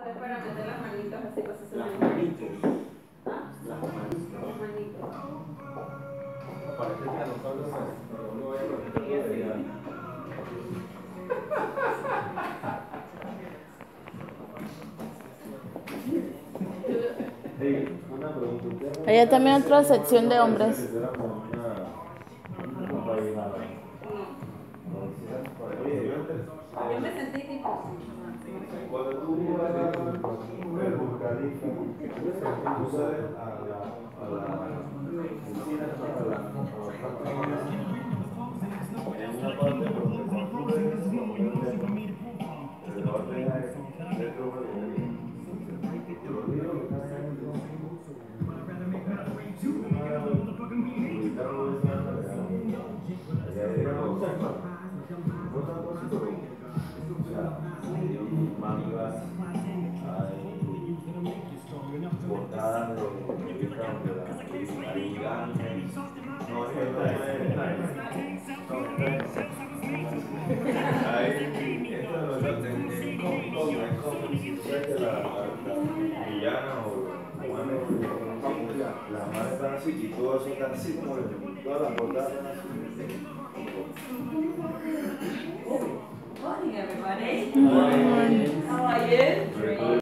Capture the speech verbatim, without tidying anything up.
Es para meter las manitos así, pues se Las ven. manitos. ¿Ah? Las manitos. Las manitos. Parece que a nosotros no lo voy a repetir. Hey, una pregunta. Hay también otra sección de hombres. Yo me sentí tipo. Cuando tú vas al burcalista, tú sales a la a la oficina, a la en una parte donde concluye la mujer se va a tener dentro de los libros que están en el ubicado esa allá llega los sexos, no tanto así, pero o sea, hay mangas, hay portadas de revistas donde la hay imágenes, no es que no es hay esto de los en cómics, sabes que la villana o humanos las madres están así y todo eso está así como todas las portadas están así. Morning, everybody. Morning. How are you?